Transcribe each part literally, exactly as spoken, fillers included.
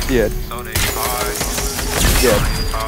Yeah. Yeah.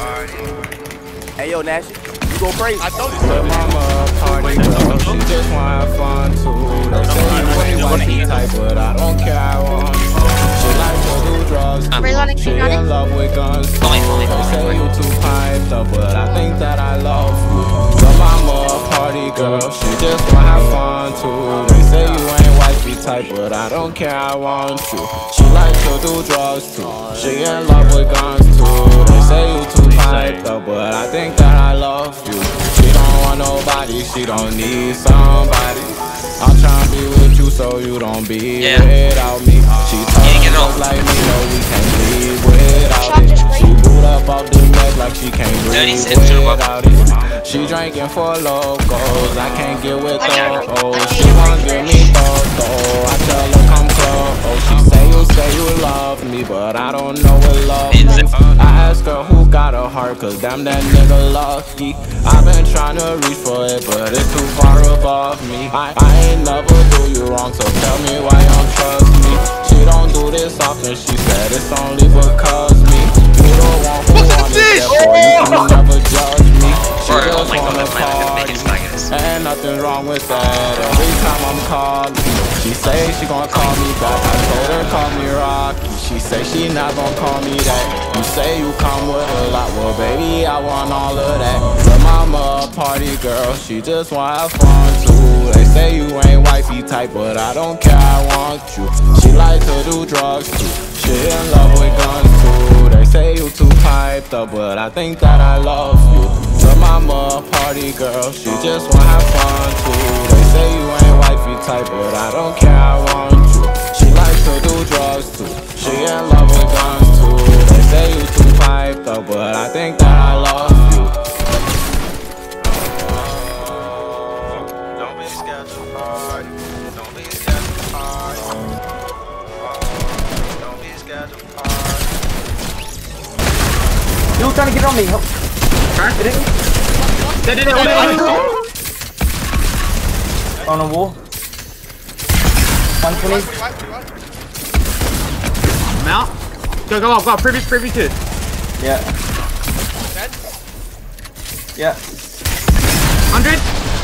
Hey yo, Nash, you go crazy. I told you so. Her mama party girl, she just wanna have fun too. They say you ain't wifey type, but I don't care, I want you. She like to do drugs too. She in love with guns too. They say you too hyped up, but I think that I love you. Her mama a party girl, she just wanna have fun too. They say you ain't wifey type, but I don't care, I want you. She like to do drugs too. She in love with guns too. They say you too hyped up, but I think that I love you. She don't want nobody, she don't need somebody. I'm tryna be with you so you don't be yeah. without me. She talking just like me, no we can't leave without it. She boot up off the neck like she can't breathe without it. She drinking for locals, I can't get with those. She won't give me those, I tell her come close. She say you say you love me, but I don't know what love means. I ask her who got a heart, cause damn that nigga lucky. I've been trying to reach for it, but it's too far above me. I, I ain't never do you wrong, so tell me why you don't trust me. She don't do this often, she said it's only because me. You the one who wanted that boy, you can never judge me. She just wanna party, and nothing wrong with that. Every time I'm calling, she say she gon' call me back. I told her call me Rocky, she say she not gon' call me that. You say you come with a lot, well baby I want all of that. Her mama a party girl, she just wanna have fun too. They say you ain't wifey type, but I don't care, I want you. She like to do drugs too, she in love with guns too. They say you too hyped up, but I think that I love you. Her mama a party girl, she just wanna have fun too. They say you ain't wifey type, but I don't care, I want you. She like to do drugs too, she in love with guns too. They say you too hyped up, but I think that I love you. Don't be scared to party. Don't be scared to party. Don't be scared to party. You trying to get on me? Help. Did it? Did it? Did it? On a wall. one twenty. Mount. Go, go up, go up. Previous, previous two. Yeah. Yeah. one hundred.